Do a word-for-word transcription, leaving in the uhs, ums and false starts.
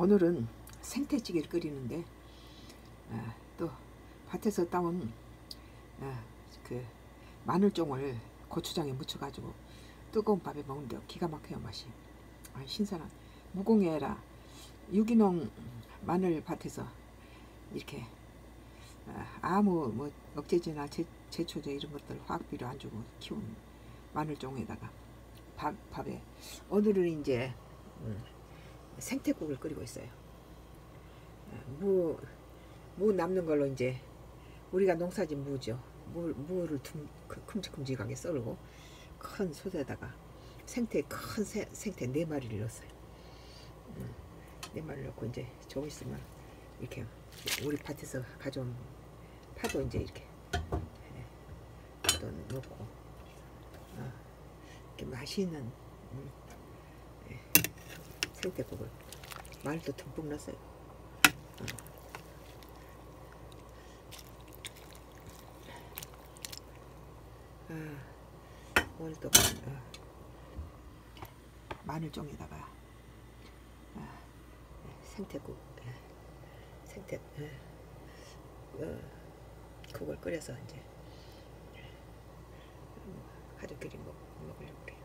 오늘은 생태찌개를 끓이는데 아, 또 밭에서 따온 아, 그 마늘종을 고추장에 묻혀가지고 뜨거운 밥에 먹는데 기가 막혀요 맛이. 아, 신선한 무공해라 유기농 마늘밭에서 이렇게 아, 아무 뭐 억제제나 제, 제초제 이런 것들 화학비료 안 주고 키운 마늘종에다가 밥, 밥에 오늘은 이제 음, 생태국을 끓이고 있어요. 무, 무 남는 걸로 이제 우리가 농사진 무죠. 무, 무를 tum, 큼직큼직하게 썰고 큰 솥에다가 생태 큰 새, 생태 네 마리를 넣었어요. 음, 네 마리를 넣고 이제 조금 있으면 이렇게 우리 밭에서 가져온 파도 이제 이렇게 파도 넣고 어, 이렇게 맛있는 음, 예, 생태국을 마늘도 듬뿍 넣었어요. 어. 아, 오늘도 어, 마늘종에다가 아, 생태국 예, 생태 예, 어, 국을 끓여서 이제 가족끼리 먹, 먹으려고 그래.